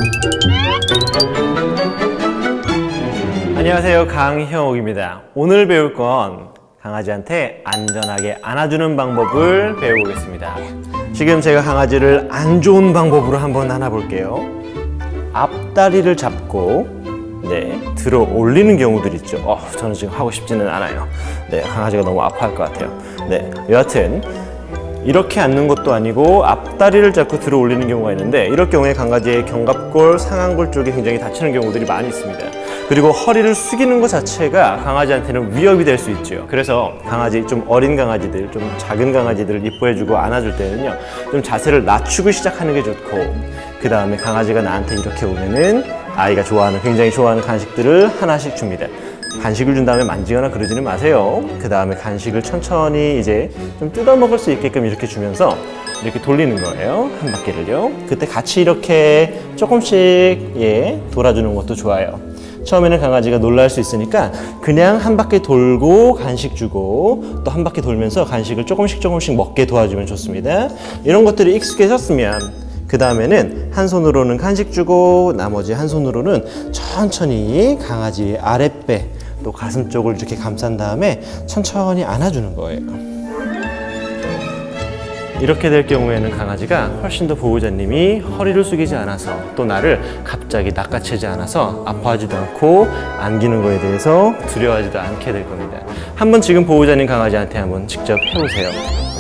안녕하세요, 강형욱입니다. 오늘 배울 건 강아지한테 안전하게 안아주는 방법을 배워보겠습니다. 지금 제가 강아지를 안 좋은 방법으로 한번 안아볼게요. 앞다리를 잡고 들어 올리는 경우들 있죠. 저는 지금 하고 싶지는 않아요. 강아지가 너무 아파할 것 같아요. 여하튼 이렇게 앉는 것도 아니고 앞다리를 잡고 들어 올리는 경우가 있는데, 이럴 경우에 강아지의 견갑골, 상안골 쪽이 굉장히 다치는 경우들이 많이 있습니다. 그리고 허리를 숙이는 것 자체가 강아지한테는 위협이 될 수 있죠. 그래서 강아지, 좀 어린 강아지들, 좀 작은 강아지들을 이뻐해주고 안아줄 때는요, 좀 자세를 낮추고 시작하는 게 좋고, 그 다음에 강아지가 나한테 이렇게 오면은 아이가 굉장히 좋아하는 간식들을 하나씩 줍니다. 간식을 준 다음에 만지거나 그러지는 마세요. 그 다음에 간식을 천천히 이제 좀 뜯어 먹을 수 있게끔 이렇게 주면서 이렇게 돌리는 거예요. 한 바퀴를요. 그때 같이 이렇게 조금씩 돌아주는 것도 좋아요. 처음에는 강아지가 놀랄 수 있으니까 그냥 한 바퀴 돌고 간식 주고, 또 한 바퀴 돌면서 간식을 조금씩 먹게 도와주면 좋습니다. 이런 것들이 익숙해졌으면 그 다음에는 한 손으로는 간식 주고 나머지 한 손으로는 천천히 강아지의 아랫배 또 가슴 쪽을 이렇게 감싼 다음에 천천히 안아주는 거예요. 이렇게 될 경우에는 강아지가 훨씬 더 보호자님이 허리를 숙이지 않아서, 또 나를 갑자기 낚아채지 않아서 아파하지도 않고 안기는 거에 대해서 두려워하지도 않게 될 겁니다. 한번 지금 보호자님 강아지한테 한번 직접 해보세요.